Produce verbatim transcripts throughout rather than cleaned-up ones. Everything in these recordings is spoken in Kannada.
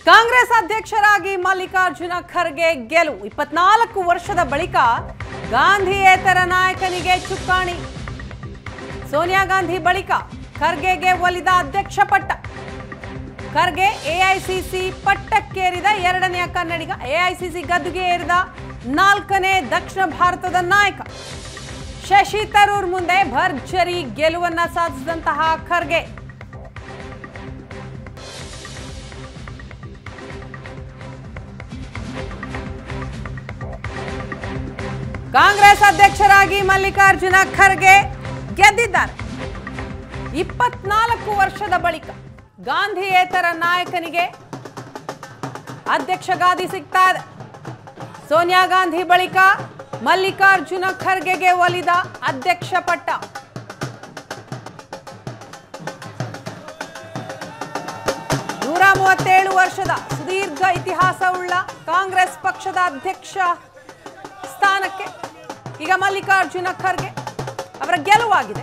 ಕಾಂಗ್ರೆಸ್ ಅಧ್ಯಕ್ಷರಾಗಿ ಮಲ್ಲಿಕಾರ್ಜುನ ಖರ್ಗೆ ಗೆಲುವು ಇಪ್ಪತ್ನಾಲ್ಕು ವರ್ಷದ ಬಳಿಕ ಗಾಂಧಿಯೇತರ ನಾಯಕನಿಗೆ ಚುಕ್ಕಾಣಿ. ಸೋನಿಯಾ ಗಾಂಧಿ ಬಳಿಕ ಖರ್ಗೆಗೆ ಒಲಿದ ಅಧ್ಯಕ್ಷ ಪಟ್ಟ. ಖರ್ಗೆ ಎಐಸಿಸಿ ಪಟ್ಟಕ್ಕೇರಿದ ಎರಡನೆಯ ಕನ್ನಡಿಗ. ಎಐಸಿಸಿ ಗದ್ದುಗೆ ಏರಿದ ನಾಲ್ಕನೇ ದಕ್ಷಿಣ ಭಾರತದ ನಾಯಕ. ಶಶಿ ತರೂರ್ ಮುಂದೆ ಭರ್ಜರಿ ಗೆಲುವನ್ನ ಸಾಧಿಸಿದಂತಹ ಖರ್ಗೆ ಕಾಂಗ್ರೆಸ್ ಅಧ್ಯಕ್ಷರಾಗಿ ಮಲ್ಲಿಕಾರ್ಜುನ ಖರ್ಗೆ ಗೆದ್ದಿದ್ದಾರೆ. ಇಪ್ಪತ್ನಾಲ್ಕು ವರ್ಷದ ಬಳಿಕ ಗಾಂಧಿಯೇತರ ನಾಯಕನಿಗೆ ಅಧ್ಯಕ್ಷ ಗಾದಿ ಸಿಗ್ತಾ ಇದೆ. ಸೋನಿಯಾ ಗಾಂಧಿ ಬಳಿಕ ಮಲ್ಲಿಕಾರ್ಜುನ ಖರ್ಗೆಗೆ ಒಲಿದ ಅಧ್ಯಕ್ಷ ಪಟ್ಟ. ನೂರ ಮೂವತ್ತೇಳು ವರ್ಷದ ಸುದೀರ್ಘ ಇತಿಹಾಸವುಳ್ಳ ಕಾಂಗ್ರೆಸ್ ಪಕ್ಷದ ಅಧ್ಯಕ್ಷ ಸ್ಥಾನಕ್ಕೆ ಈಗ ಮಲ್ಲಿಕಾರ್ಜುನ ಖರ್ಗೆ ಅವರ ಗೆಲುವಾಗಿದೆ.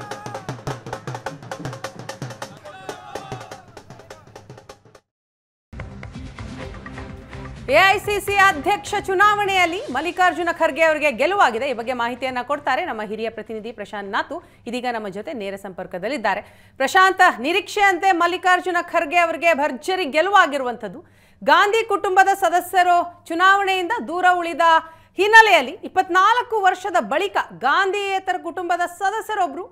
ಎಐಸಿಸಿ ಅಧ್ಯಕ್ಷ ಚುನಾವಣೆಯಲ್ಲಿ ಮಲ್ಲಿಕಾರ್ಜುನ ಖರ್ಗೆ ಅವರಿಗೆ ಗೆಲುವಾಗಿದೆ. ಈ ಬಗ್ಗೆ ಮಾಹಿತಿಯನ್ನ ಕೊಡ್ತಾರೆ ನಮ್ಮ ಹಿರಿಯ ಪ್ರತಿನಿಧಿ ಪ್ರಶಾಂತ್ ನಾತು. ಇದೀಗ ನಮ್ಮ ಜೊತೆ ನೇರ ಸಂಪರ್ಕದಲ್ಲಿದ್ದಾರೆ. ಪ್ರಶಾಂತ್, ನಿರೀಕ್ಷೆಯಂತೆ ಮಲ್ಲಿಕಾರ್ಜುನ ಖರ್ಗೆ ಅವರಿಗೆ ಭರ್ಜರಿ ಗೆಲುವಾಗಿರುವಂಥದ್ದು. ಗಾಂಧಿ ಕುಟುಂಬದ ಸದಸ್ಯರು ಚುನಾವಣೆಯಿಂದ ದೂರ ಉಳಿದ ಹಿನ್ನೆಲೆಯಲ್ಲಿ ಇಪ್ಪತ್ನಾಲ್ಕು ವರ್ಷದ ಬಳಿಕ ಗಾಂಧಿಯೇತರ ಕುಟುಂಬದ ಸದಸ್ಯರೊಬ್ಬರು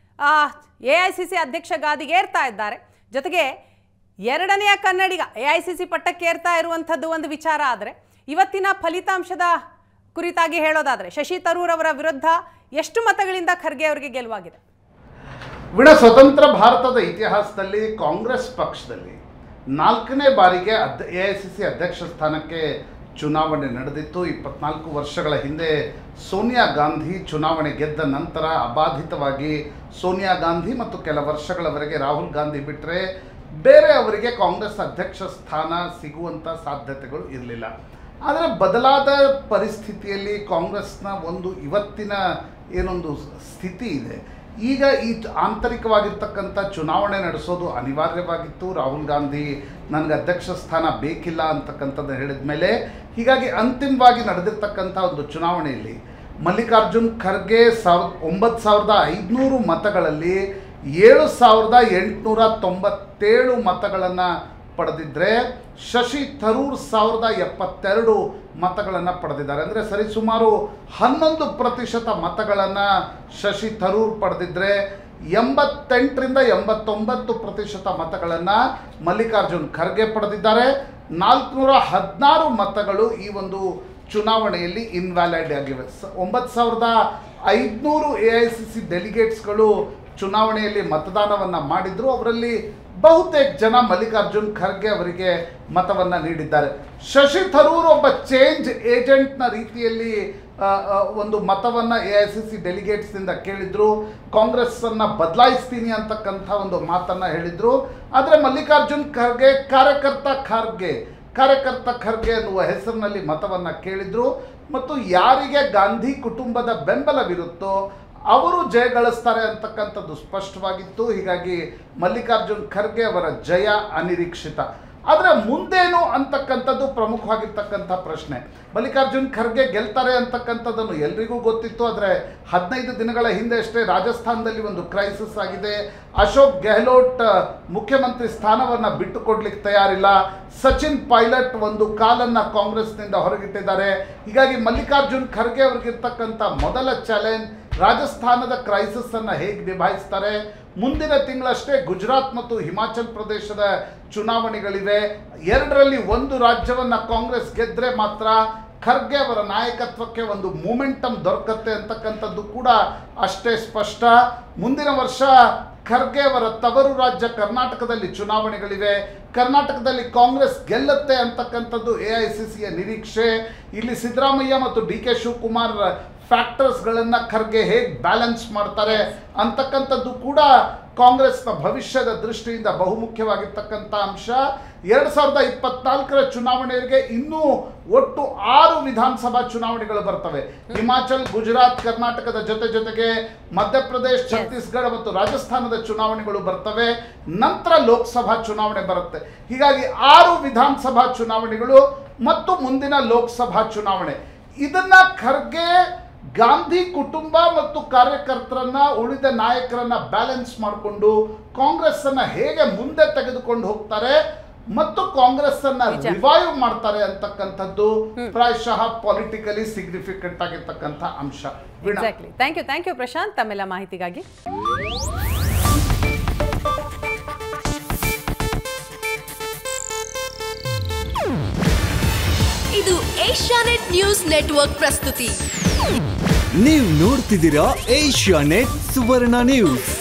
ಎಐಸಿಸಿ ಅಧ್ಯಕ್ಷ ಗಾದಿಗೆ ಏರ್ತಾ ಇದ್ದಾರೆ. ಜೊತೆಗೆ ಎರಡನೆಯ ಕನ್ನಡಿಗ ಎಐಸಿಸಿ ಪಟ್ಟಕ್ಕೆ ಏರ್ತಾ ಇರುವಂಥದ್ದು ಒಂದು ವಿಚಾರ. ಆದರೆ ಇವತ್ತಿನ ಫಲಿತಾಂಶದ ಕುರಿತಾಗಿ ಹೇಳೋದಾದರೆ ಶಶಿ ತರೂರ್ ಅವರ ವಿರುದ್ಧ ಎಷ್ಟು ಮತಗಳಿಂದ ಖರ್ಗೆ ಅವರಿಗೆ ಗೆಲುವಾಗಿದೆ? ವಿಡ ಸ್ವತಂತ್ರ ಭಾರತದ ಇತಿಹಾಸದಲ್ಲಿ ಕಾಂಗ್ರೆಸ್ ಪಕ್ಷದಲ್ಲಿ ನಾಲ್ಕನೇ ಬಾರಿಗೆ ಅದ್ ಎಐಸಿಸಿ ಅಧ್ಯಕ್ಷ ಸ್ಥಾನಕ್ಕೆ ಚುನಾವಣೆ ನಡೆದಿತ್ತು. ಇಪ್ಪತ್ನಾಲ್ಕು ವರ್ಷಗಳ ಹಿಂದೆ ಸೋನಿಯಾ ಗಾಂಧಿ ಚುನಾವಣೆ ಗೆದ್ದ ನಂತರ ಅಬಾಧಿತವಾಗಿ ಸೋನಿಯಾ ಗಾಂಧಿ ಮತ್ತು ಕೆಲ ವರ್ಷಗಳವರೆಗೆ ರಾಹುಲ್ ಗಾಂಧಿ ಬಿಟ್ಟರೆ ಬೇರೆ ಅವರಿಗೆ ಕಾಂಗ್ರೆಸ್ ಅಧ್ಯಕ್ಷ ಸ್ಥಾನ ಸಿಗುವಂಥ ಸಾಧ್ಯತೆಗಳು ಇರಲಿಲ್ಲ. ಆದರೆ ಬದಲಾದ ಪರಿಸ್ಥಿತಿಯಲ್ಲಿ ಕಾಂಗ್ರೆಸ್ನ ಒಂದು ಇವತ್ತಿನ ಏನೊಂದು ಸ್ಥಿತಿ ಇದೆ, ಈಗ ಈ ಆಂತರಿಕವಾಗಿರ್ತಕ್ಕಂಥ ಚುನಾವಣೆ ನಡೆಸೋದು ಅನಿವಾರ್ಯವಾಗಿತ್ತು. ರಾಹುಲ್ ಗಾಂಧಿ ನನಗೆ ಅಧ್ಯಕ್ಷ ಸ್ಥಾನ ಬೇಕಿಲ್ಲ ಅಂತಕ್ಕಂಥದ್ದು ಹೇಳಿದ ಮೇಲೆ ಹೀಗಾಗಿ ಅಂತಿಮವಾಗಿ ನಡೆದಿರ್ತಕ್ಕಂಥ ಒಂದು ಚುನಾವಣೆಯಲ್ಲಿ ಮಲ್ಲಿಕಾರ್ಜುನ್ ಖರ್ಗೆ ಸಾವಿರದ ಒಂಬತ್ತು ಸಾವಿರದ ಐದುನೂರು ಮತಗಳಲ್ಲಿ ಏಳು ಸಾವಿರದ ಎಂಟುನೂರ ತೊಂಬತ್ತೇಳು ಮತಗಳನ್ನು ಪಡೆದಿದ್ದರೆ ಶಶಿ ತರೂರ್ ಸಾವಿರದ ಎಪ್ಪತ್ತೆರಡು ಮತಗಳನ್ನು ಪಡೆದಿದ್ದಾರೆ. ಅಂದರೆ ಸರಿಸುಮಾರು ಹನ್ನೊಂದು ಪ್ರತಿಶತ ಮತಗಳನ್ನು ಶಶಿ ತರೂರ್ ಪಡೆದಿದ್ದರೆ ಎಂಬತ್ತೆಂಟರಿಂದ ಎಂಬತ್ತೊಂಬತ್ತು ಪ್ರತಿಶತ ಮತಗಳನ್ನು ಮಲ್ಲಿಕಾರ್ಜುನ್ ಖರ್ಗೆ ಪಡೆದಿದ್ದಾರೆ. ನಾಲ್ಕುನೂರ ಹದಿನಾರು ಮತಗಳು ಈ ಒಂದು ಚುನಾವಣೆಯಲ್ಲಿ ಇನ್ವ್ಯಾಲಿಡ್ ಆಗಿವೆ. ಸ ಒಂಬತ್ತು ಸಾವಿರದ ಐದುನೂರು ಎ ಐ ಸಿ ಸಿ ಡೆಲಿಗೇಟ್ಸ್ಗಳು ಚುನಾವಣೆಯಲ್ಲಿ ಮತದಾನವನ್ನು ಮಾಡಿದ್ರು. ಅವರಲ್ಲಿ ಬಹುತೇಕ ಜನ ಮಲ್ಲಿಕಾರ್ಜುನ್ ಖರ್ಗೆ ಅವರಿಗೆ ಮತವನ್ನು ನೀಡಿದ್ದಾರೆ. ಶಶಿ ತರೂರ್ ಒಬ್ಬ ಚೇಂಜ್ ಏಜೆಂಟ್ನ ರೀತಿಯಲ್ಲಿ ಒಂದು ಮತವನ್ನು ಎ ಐ ಸಿ ಸಿ ಡೆಲಿಗೇಟ್ಸ್ನಿಂದ ಕೇಳಿದ್ರು. ಕಾಂಗ್ರೆಸ್ಸನ್ನು ಬದಲಾಯಿಸ್ತೀನಿ ಅಂತಕ್ಕಂಥ ಒಂದು ಮಾತನ್ನು ಹೇಳಿದರು. ಆದರೆ ಮಲ್ಲಿಕಾರ್ಜುನ್ ಖರ್ಗೆ ಕಾರ್ಯಕರ್ತ ಖರ್ಗೆ ಕಾರ್ಯಕರ್ತ ಖರ್ಗೆ ಅನ್ನುವ ಹೆಸರಿನಲ್ಲಿ ಮತವನ್ನು ಕೇಳಿದರು. ಮತ್ತು ಯಾರಿಗೆ ಗಾಂಧಿ ಕುಟುಂಬದ ಬೆಂಬಲವಿರುತ್ತೋ ಅವರು ಜಯಗಳಿಸ್ತಾರೆ ಅಂತಕ್ಕಂಥದ್ದು ಸ್ಪಷ್ಟವಾಗಿತ್ತು. ಹೀಗಾಗಿ ಮಲ್ಲಿಕಾರ್ಜುನ್ ಖರ್ಗೆ ಅವರ ಜಯ ಅನಿರೀಕ್ಷಿತ. ಆದರೆ ಮುಂದೇನು ಅಂತಕ್ಕಂಥದ್ದು ಪ್ರಮುಖವಾಗಿರ್ತಕ್ಕಂಥ ಪ್ರಶ್ನೆ. ಮಲ್ಲಿಕಾರ್ಜುನ್ ಖರ್ಗೆ ಗೆಲ್ತಾರೆ ಅಂತಕ್ಕಂಥದ್ದನ್ನು ಎಲ್ರಿಗೂ ಗೊತ್ತಿತ್ತು. ಆದರೆ ಹದಿನೈದು ದಿನಗಳ ಹಿಂದೆ ಅಷ್ಟೇ ರಾಜಸ್ಥಾನದಲ್ಲಿ ಒಂದು ಕ್ರೈಸಿಸ್ ಆಗಿದೆ. ಅಶೋಕ್ ಗೆಹ್ಲೋಟ್ ಮುಖ್ಯಮಂತ್ರಿ ಸ್ಥಾನವನ್ನು ಬಿಟ್ಟುಕೊಡ್ಲಿಕ್ಕೆ ತಯಾರಿಲ್ಲ. ಸಚಿನ್ ಪೈಲಟ್ ಒಂದು ಕಾಲನ್ನು ಕಾಂಗ್ರೆಸ್ನಿಂದ ಹೊರಗಿಟ್ಟಿದ್ದಾರೆ. ಹೀಗಾಗಿ ಮಲ್ಲಿಕಾರ್ಜುನ್ ಖರ್ಗೆ ಅವ್ರಿಗಿರ್ತಕ್ಕಂಥ ಮೊದಲ ಚಾಲೆಂಜ್ ರಾಜಸ್ಥಾನದ ಕ್ರೈಸಿಸನ್ನು ಹೇಗೆ ನಿಭಾಯಿಸ್ತಾರೆ. ಮುಂದಿನ ತಿಂಗಳಷ್ಟೇ ಗುಜರಾತ್ ಮತ್ತು ಹಿಮಾಚಲ್ ಪ್ರದೇಶದ ಚುನಾವಣೆಗಳಿವೆ. ಎರಡರಲ್ಲಿ ಒಂದು ರಾಜ್ಯವನ್ನು ಕಾಂಗ್ರೆಸ್ ಗೆದ್ದರೆ ಮಾತ್ರ ಖರ್ಗೆ ಅವರ ನಾಯಕತ್ವಕ್ಕೆ ಒಂದು ಮೂಮೆಂಟಮ್ ದೊರಕತ್ತೆ ಅಂತಕ್ಕಂಥದ್ದು ಕೂಡ ಅಷ್ಟೇ ಸ್ಪಷ್ಟ. ಮುಂದಿನ ವರ್ಷ ಖರ್ಗೆ ಅವರ ತವರು ರಾಜ್ಯ ಕರ್ನಾಟಕದಲ್ಲಿ ಚುನಾವಣೆಗಳಿವೆ. ಕರ್ನಾಟಕದಲ್ಲಿ ಕಾಂಗ್ರೆಸ್ ಗೆಲ್ಲುತ್ತೆ ಅಂತಕ್ಕಂಥದ್ದು ಎ ಐ ಸಿ ಸಿಯ ನಿರೀಕ್ಷೆ. ಇಲ್ಲಿ ಸಿದ್ದರಾಮಯ್ಯ ಮತ್ತು ಡಿ ಕೆ ಶಿವಕುಮಾರ್ ಫ್ಯಾಕ್ಟರ್ಸ್ಗಳನ್ನು ಖರ್ಗೆ ಹೇಗೆ ಬ್ಯಾಲೆನ್ಸ್ ಮಾಡ್ತಾರೆ ಅಂತಕ್ಕಂಥದ್ದು ಕೂಡ ಕಾಂಗ್ರೆಸ್ನ ಭವಿಷ್ಯದ ದೃಷ್ಟಿಯಿಂದ ಬಹುಮುಖ್ಯವಾಗಿರ್ತಕ್ಕಂಥ ಅಂಶ. ಎರಡು ಸಾವಿರದ ಇಪ್ಪತ್ನಾಲ್ಕರ ಚುನಾವಣೆಗೆ ಇನ್ನೂ ಒಟ್ಟು ಆರು ವಿಧಾನಸಭಾ ಚುನಾವಣೆಗಳು ಬರ್ತವೆ. ಹಿಮಾಚಲ್, ಗುಜರಾತ್, ಕರ್ನಾಟಕದ ಜೊತೆ ಜೊತೆಗೆ ಮಧ್ಯಪ್ರದೇಶ, ಛತ್ತೀಸ್ಗಢ ಮತ್ತು ರಾಜಸ್ಥಾನದ ಚುನಾವಣೆಗಳು ಬರ್ತವೆ. ನಂತರ ಲೋಕಸಭಾ ಚುನಾವಣೆ ಬರುತ್ತೆ. ಹೀಗಾಗಿ ಆರು ವಿಧಾನಸಭಾ ಚುನಾವಣೆಗಳು ಮತ್ತು ಮುಂದಿನ ಲೋಕಸಭಾ ಚುನಾವಣೆ. ಇದನ್ನ ಖರ್ಗೆ ಗಾಂಧಿ ಕುಟುಂಬ ಮತ್ತು ಕಾರ್ಯಕರ್ತರನ್ನ, ಉಳಿದ ನಾಯಕರನ್ನ ಬ್ಯಾಲೆನ್ಸ್ ಮಾಡಿಕೊಂಡು ಕಾಂಗ್ರೆಸ್ ಅನ್ನ ಹೇಗೆ ಮುಂದೆ ತೆಗೆದುಕೊಂಡು ಹೋಗ್ತಾರೆ ಮತ್ತು ಕಾಂಗ್ರೆಸ್ ಅನ್ನ ರಿವೈವ್ ಮಾಡ್ತಾರೆ ಅಂತಕ್ಕಂಥದ್ದು ಪ್ರಾಯಶಃ ಪೊಲಿಟಿಕಲಿ ಸಿಗ್ನಿಫಿಕೆಂಟ್ ಆಗಿರ್ತಕ್ಕಂಥ ಅಂಶ. Exactly. Thank you thank you Prashant, ತಮ್ಮೆಲ್ಲ ಮಾಹಿತಿಗಾಗಿ. ಇದು ಏಷ್ಯಾನೆಟ್ ನ್ಯೂಸ್ ನೆಟ್ವರ್ಕ್ ಪ್ರಸ್ತುತಿ. ನೀವು ನೋಡ್ತಿದ್ದೀರಾ ಏಷ್ಯಾನೆಟ್ ಸುವರ್ಣ ನ್ಯೂಸ್.